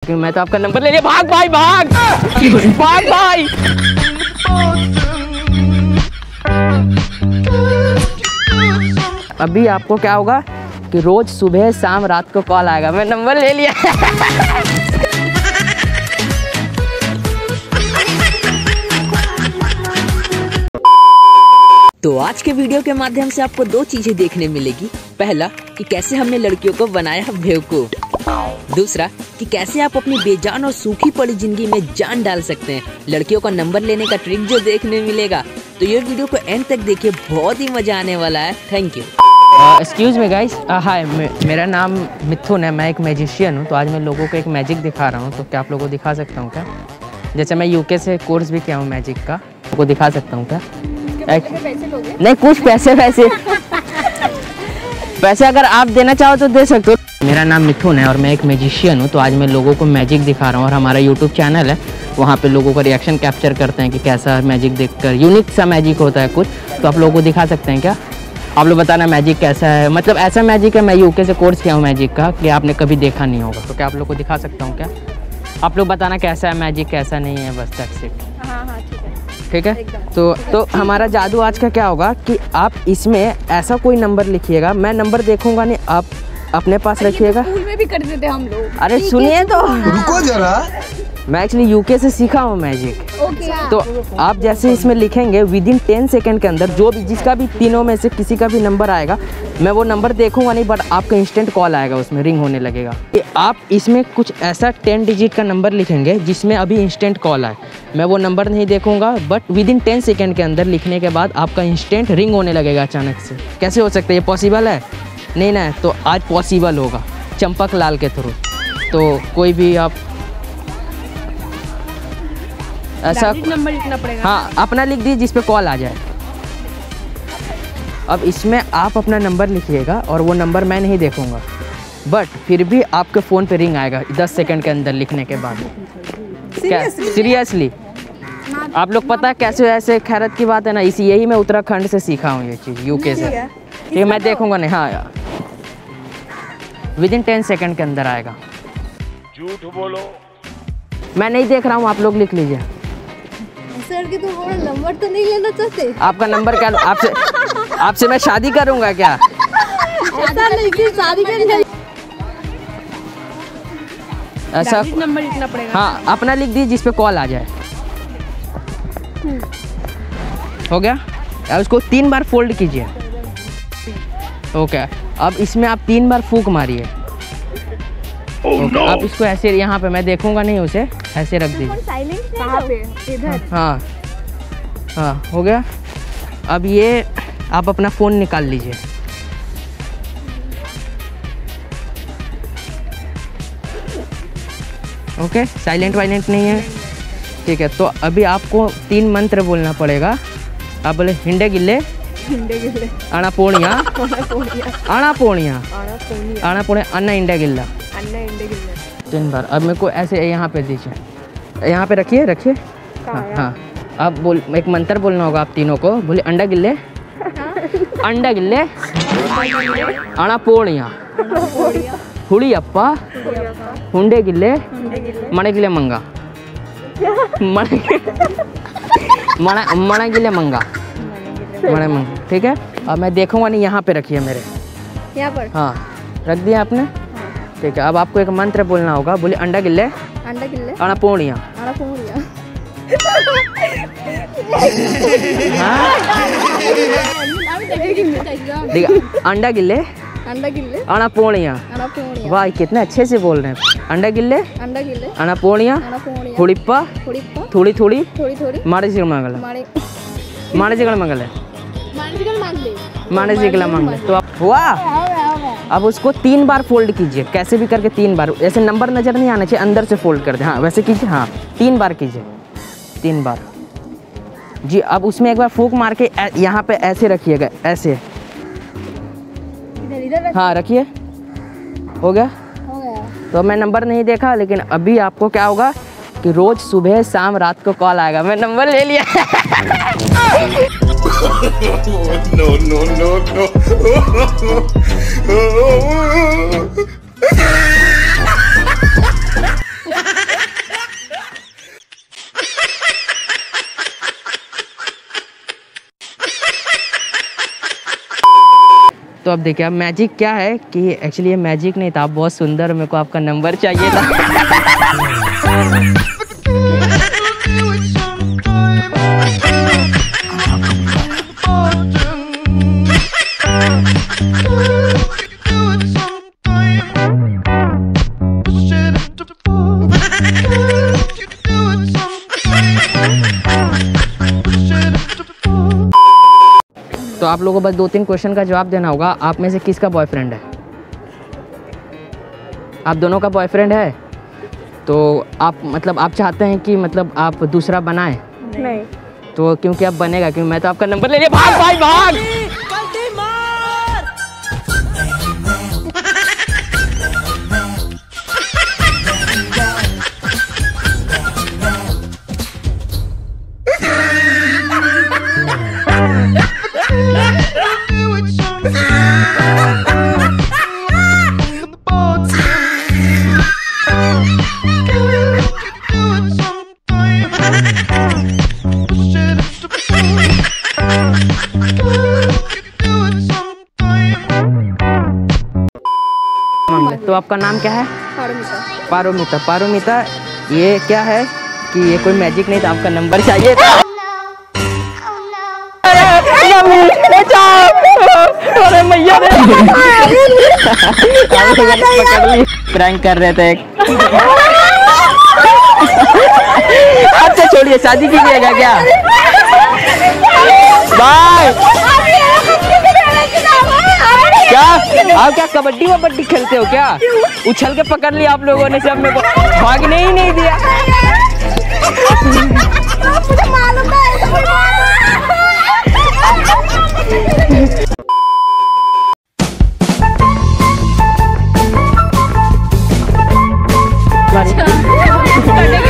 लेकिन मैं तो आपका नंबर ले लिया। भाग भाई भाग भाग भाई। अभी आपको क्या होगा कि रोज सुबह शाम रात को कॉल आएगा। मैं नंबर ले लिया। तो आज के वीडियो के माध्यम से आपको दो चीजें देखने मिलेगी। पहला कि कैसे हमने लड़कियों को बनाया बेवकूफ, दूसरा कि कैसे आप अपनी बेजान और सूखी पड़ी जिंदगी में जान डाल सकते हैं। लड़कियों का नंबर लेने का ट्रिक जो देखने मिलेगा, तो ये वीडियो को एंड तक देखिए, बहुत ही मजा आने वाला है। Thank you. Excuse me guys, hi, मेरा नाम मिथुन है, मैं एक मैजिशियन हूँ। तो आज मैं लोगों को एक मैजिक दिखा रहा हूँ, तो क्या आप लोगों को दिखा सकता हूँ क्या? जैसे मैं यूके से कोर्स भी किया हूँ मैजिक का, आपको दिखा सकता हूँ क्या? नहीं, कुछ पैसे अगर आप देना चाहो तो दे सकते हो। मेरा नाम मिथुन है और मैं एक मैजिशियन हूँ। तो आज मैं लोगों को मैजिक दिखा रहा हूँ और हमारा यूट्यूब चैनल है, वहाँ पे लोगों का रिएक्शन कैप्चर करते हैं कि कैसा मैजिक देखकर यूनिक सा मैजिक होता है कुछ। तो आप लोगों को दिखा सकते हैं क्या? आप लोग बताना मैजिक कैसा है। मतलब ऐसा मैजिक है, मैं यूके से कोर्स किया हूँ मैजिक का, कि आपने कभी देखा नहीं होगा। तो क्या आप लोग को दिखा सकता हूँ क्या? आप लोग बताना कैसा है मैजिक, कैसा नहीं है, बस दैट्स इट। हाँ ठीक है। तो हमारा जादू आज का क्या होगा कि आप इसमें ऐसा कोई नंबर लिखिएगा। मैं नंबर देखूंगा नहीं, आप अपने पास रखिएगा। स्कूल में भी करते थे हम लोग। अरे सुनिए तो, रुको जरा। मैं एक्चुअली यूके से सीखा हूँ मैजिक। तो आप जैसे इसमें लिखेंगे, विदिन 10 सेकंड के अंदर जो भी जिसका भी तीनों में से किसी का भी नंबर आएगा, मैं वो नंबर देखूंगा नहीं, बट आपका इंस्टेंट कॉल आएगा, उसमें रिंग होने लगेगा। आप इसमें कुछ ऐसा 10 डिजिट का नंबर लिखेंगे जिसमें अभी इंस्टेंट कॉल आए। मैं वो नंबर नहीं देखूंगा, बट विदिन 10 सेकंड के अंदर लिखने के बाद आपका इंस्टेंट रिंग होने लगेगा अचानक से। कैसे हो सकता है ये? पॉसिबल है? नहीं ना, तो आज पॉसिबल होगा चंपक लाल के थ्रू। तो कोई भी आप ऐसा नंबर लिखना पड़ेगा। हाँ, अपना लिख दीजिए जिस पे कॉल आ जाए। अब इसमें आप अपना नंबर लिखिएगा और वो नंबर मैं नहीं देखूंगा, बट फिर भी आपके फ़ोन पे रिंग आएगा 10 सेकंड के अंदर लिखने के बाद। सीरियसली आप लोग पता है कैसे? ऐसे खैरत की बात है ना, यही मैं उत्तराखंड से सीखा हूँ ये चीज़, यूके से। ये मैं देखूंगा नहीं। हाँ, विदिन 10 सेकंड के अंदर आएगा। झूठ बोलो। मैं नहीं देख रहा हूँ, आप लोग लिख लीजिए। सर के तो नंबर तो नहीं लेना चाहते? आपका नंबर क्या? आपसे मैं शादी करूंगा क्या? ऐसा नहीं कि शादी करनी। ऐसा नंबर लिखना पड़ेगा। हाँ, अपना लिख दीजिए जिस पे कॉल आ जाए। हो गया? अब उसको 3 बार फोल्ड कीजिए। ओके, अब इसमें आप 3 बार फूंक मारिए। आप इसको ऐसे, यहाँ पे मैं देखूंगा नहीं उसे, ऐसे रख दीजिए। कहाँ पे? इधर। हाँ हाँ, हो गया। अब ये आप अपना फ़ोन निकाल लीजिए। ओके, साइलेंट वाइलेंट नहीं है, ठीक है। तो अभी आपको 3 मंत्र बोलना पड़ेगा। आप बोले हिंडे गिल्ले आना पोणिया, आना पोणिया, आना पोणिया, अन्ना इंडे गिल्ला। 3 बार। अब मेरे को ऐसे यहाँ पे दीजिए, यहाँ पे रखिए। हाँ, अब बोल, एक मंत्र बोलना होगा आप तीनों को। बोले अंडा गिल्ले, अंडा गिल्ले, आना पोणिया, हुड़ी अप्पा, हुंडे गिल्ले, मणे गिल्ले मंगा, मणे गिल्ले मंगा, मणे मंगा। ठीक है। अब मैं देखूंगा नहीं, यहाँ पे रखिए मेरे, यहाँ पर। हाँ, रख दिया आपने? ठीक है। अब आपको एक मंत्र बोलना होगा। बोले अंडा गिल्ले, आना पोणिया, अंडा गिल्ले, आना पोणिया। वाह, कितने अच्छे से बोल रहे हैं। अंडा गिल्ले, आना पोणिया, हुड़िप्पा, थोड़ी थोड़ी, मारे जिगल मंगल, मारे जिगल मंगल है, मारे जिगल मंगल। तो आप, वाह, अब उसको 3 बार फोल्ड कीजिए, कैसे भी करके 3 बार। ऐसे नंबर नज़र नहीं आना चाहिए, अंदर से फोल्ड कर दे। हाँ, वैसे कीजिए। हाँ, 3 बार कीजिए, 3 बार जी। अब उसमें एक बार फूंक मार के यहाँ पे ऐसे रखिएगा, ऐसे। हाँ, रखिए। हो गया? तो मैं नंबर नहीं देखा, लेकिन अभी आपको क्या होगा कि रोज सुबह शाम रात को कॉल आएगा। मैं नंबर ले लिया। no. तो अब देखिए अब मैजिक क्या है कि एक्चुअली ये मैजिक नहीं था, आप बहुत सुंदर, मेरे को आपका नंबर चाहिए था। तो आप लोगों को बस 2-3 क्वेश्चन का जवाब देना होगा। आप में से किसका बॉयफ्रेंड है? आप दोनों का बॉयफ्रेंड है? तो आप मतलब आप चाहते हैं कि मतलब आप दूसरा बनाएं? नहीं। तो क्योंकि आप बनेगा, क्योंकि मैं तो आपका नंबर ले लिया। भाग भाई भाग। तो आपका नाम क्या है? पारोमिता। पारोमिता, ये क्या है कि ये कोई मैजिक नहीं था, आपका नंबर चाहिए था। अरे मैया पकड़ ली, प्रैंक कर रहे थे। अच्छा छोड़िए, शादी कीजिएगा क्या? बाय। क्या आप क्या कबड्डी वबड्डी खेलते हो क्या? उछल के पकड़ लिया आप लोगों ने, सब मेरे को भागने ही नहीं दिया। अच्छा।